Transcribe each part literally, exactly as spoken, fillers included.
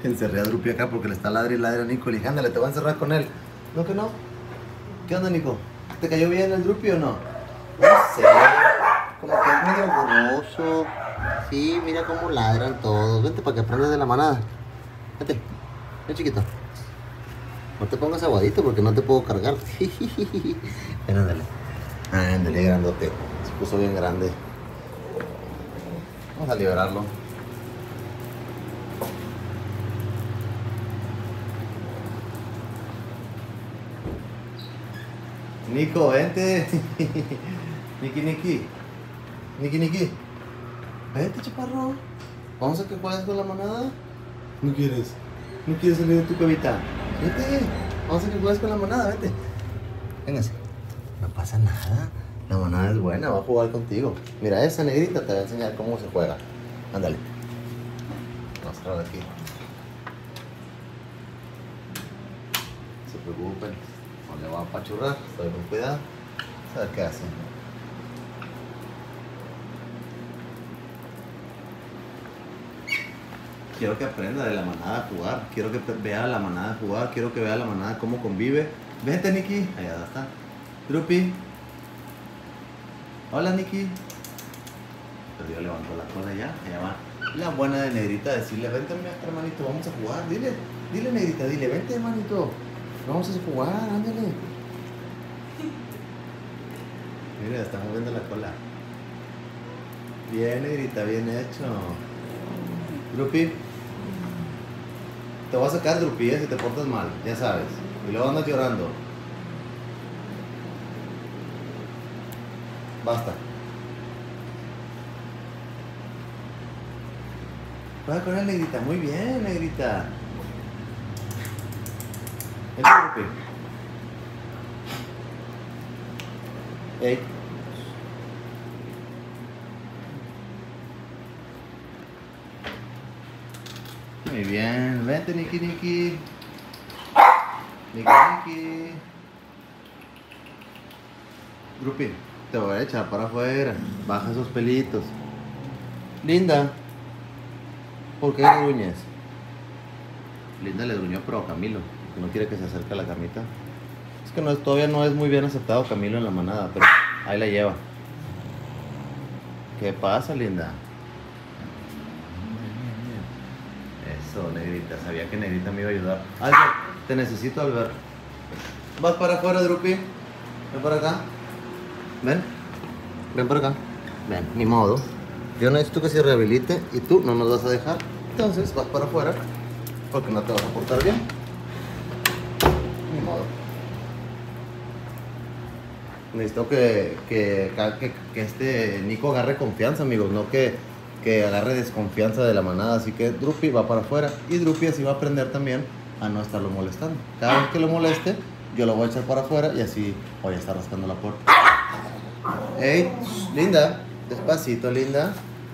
Encerré a Drupi acá porque le está ladre y ladre a Nico. Le dije, ándale, te voy a encerrar con él. ¿No que no? ¿Qué onda, Nico? ¿Te cayó bien el Drupi o no? No sé, como que es medio borroso. Sí, mira cómo ladran todos. Vente para que aprendas de la manada. Vente, ven chiquito. No te pongas aguadito porque no te puedo cargar. Ven, ándale. Ándale, grandote. Se puso bien grande. Vamos a liberarlo. Nico, vente. Niki, Niki. Niki, Niki. Vente, chaparro. Vamos a que juegues con la manada. ¿No quieres? ¿No quieres salir de tu cuevita? Vente. Vamos a que juegues con la manada, vente. Véngase. No pasa nada. La manada es buena, va a jugar contigo. Mira, esa negrita te va a enseñar cómo se juega. Ándale. Vamos a cerrar aquí. No se preocupen. No le va a apachurrar. Estoy con cuidado. Vamos a ver qué hace. Quiero que aprenda de la manada a jugar. Quiero que vea la manada a jugar. Quiero que vea la manada cómo convive. Vente, Niki. Allá está. Drupi. Hola, Niki. Perdió, levantó la cola ya. Allá va. La buena de Negrita decirle, vente, mi hermanito, vamos a jugar. Dile, dile, Negrita, dile, vente, hermanito. Vamos a jugar, ándale. Mira, está moviendo la cola. Bien, Negrita, bien hecho. Drupi. Te voy a sacar, Drupi, eh, si te portas mal, ya sabes. Y luego andas llorando. Basta. Va con él, Negrita. Muy bien, Negrita. Vente, Drupi. Ey. Muy bien. Vente, Niki, Niki. Niki, Niki. Drupi, te voy a echar para afuera. Baja esos pelitos. Linda. ¿Por qué gruñes? Linda le gruñó, pero a Camilo, que no quiere que se acerque a la camita. Es que no es, todavía no es muy bien aceptado Camilo en la manada, pero ahí la lleva. ¿Qué pasa, Linda? Eso, Negrita. Sabía que Negrita me iba a ayudar. Albert, te necesito, Albert. ¿Vas para afuera, Drupi? Ven para acá. Ven. Ven para acá. Ven, ni modo. Yo necesito que se rehabilite y tú no nos vas a dejar. Entonces vas para afuera porque no te vas a portar bien. Ni modo. Necesito que, que, que, que este Nico agarre confianza, amigos, no que, que agarre desconfianza de la manada. Así que Drupi va para afuera y Drupi así va a aprender también a no estarlo molestando. Cada vez que lo moleste, yo lo voy a echar para afuera y así voy a estar rascando la puerta. Ey, Linda, despacito, Linda.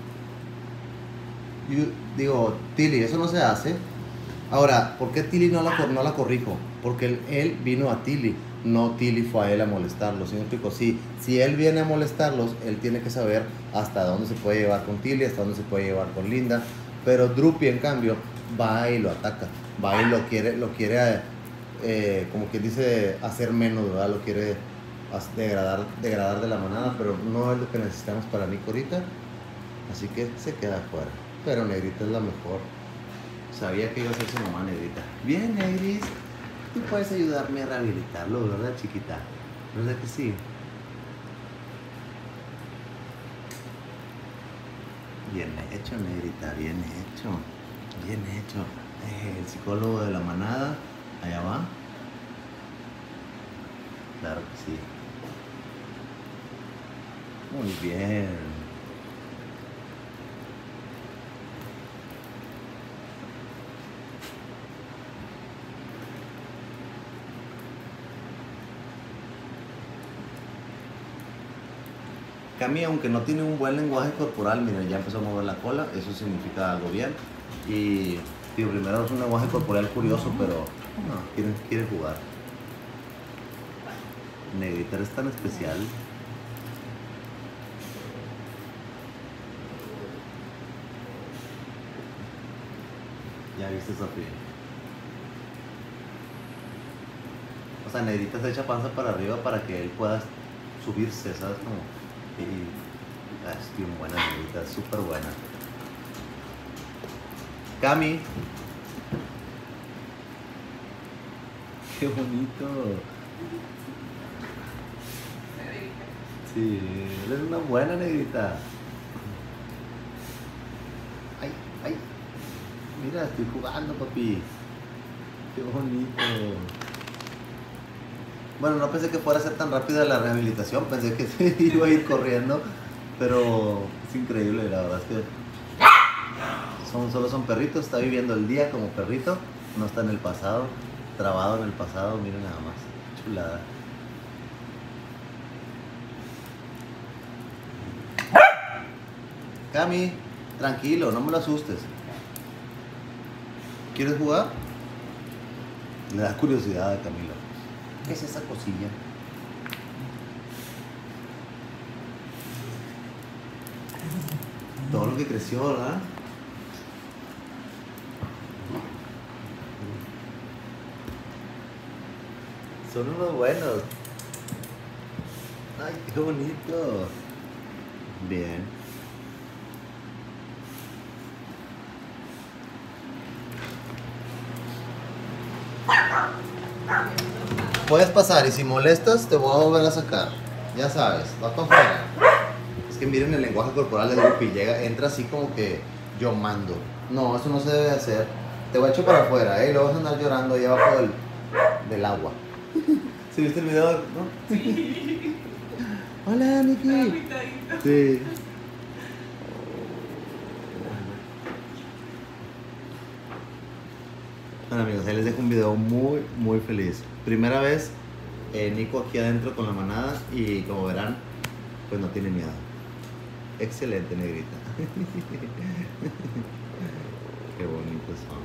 Yo digo, Tilly, eso no se hace. Ahora, ¿por qué Tilly no la, no la corrijo? Porque él, él vino a Tilly, no Tilly fue a él a molestarlos. ¿Sí me explico? Sí, si él viene a molestarlos, él tiene que saber hasta dónde se puede llevar con Tilly, hasta dónde se puede llevar con Linda. Pero Drupi, en cambio, va y lo ataca. Va y lo quiere, lo quiere eh, como quien dice, hacer menos, ¿verdad? Lo quiere degradar, degradar de la manada, pero no es lo que necesitamos para Nico ahorita. Así que se queda afuera. Pero Negrita es la mejor. Sabía que iba a ser su mamá, Negrita. Bien, Negris. Tú puedes ayudarme a rehabilitarlo, ¿verdad, chiquita? ¿Verdad que sí? Bien hecho, Negrita. Bien hecho. Bien hecho. Eh, el psicólogo de la manada. Allá va. Claro que sí. Muy bien. Cami, aunque no tiene un buen lenguaje corporal, miren, ya empezó a mover la cola, eso significa algo bien. Y tío, primero es un lenguaje corporal curioso, pero no, quiere, quiere jugar. Negrita, eres tan especial. Ya viste, Sofía. O sea, Negrita se echa panza para arriba para que él pueda subirse, ¿sabes? Como... Y... Ah, es bien buena, Negrita, es súper buena. Cami. Qué bonito. Sí, él es una buena, Negrita. Ay, ay. Mira, estoy jugando, papi. Qué bonito. Bueno, no pensé que fuera a ser tan rápida la rehabilitación. Pensé que iba a ir corriendo. Pero es increíble, la verdad es que son, solo son perritos. Está viviendo el día como perrito. No está en el pasado. Trabado en el pasado. Miren nada más. Chulada. Cami, tranquilo, no me lo asustes. ¿Quieres jugar? Le da curiosidad a Camilo. ¿Qué es esa cosilla? Todo lo que creció, ¿verdad? Son unos buenos. Ay, qué bonito. Bien. Puedes pasar y si molestas te voy a volver a sacar. Ya sabes, va para afuera. Es que miren el lenguaje corporal de Guppy. Llega, entra así como que yo mando. No, eso no se debe hacer. Te voy a echar para afuera, ¿eh? Y luego vas a andar llorando ahí abajo del, del agua. ¿Sí viste el video? ¿No? Sí. Hola, Niki. Sí. Bueno, amigos, ahí les dejo un video muy, muy feliz. Primera vez, eh, Nico aquí adentro con la manada y como verán, pues no tiene miedo. Excelente, Negrita. Qué bonitos son.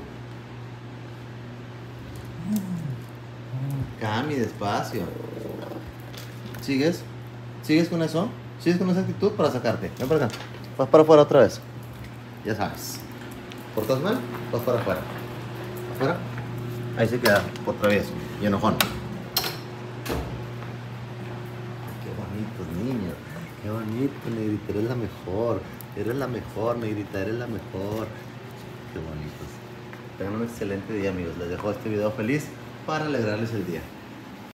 Cami, despacio. ¿Sigues? ¿Sigues con eso? ¿Sigues con esa actitud para sacarte? Ven para acá. Vas para afuera otra vez. Ya sabes. ¿Portas mal? Vas para afuera. ¿Afuera? Ahí se queda otra vez. Y enojón. Qué bonitos, niños. Qué bonito, Negrita. Eres la mejor. Eres la mejor, Negrita. Eres la mejor. Qué bonitos. Tengan un excelente día, amigos. Les dejo este video feliz para alegrarles el día.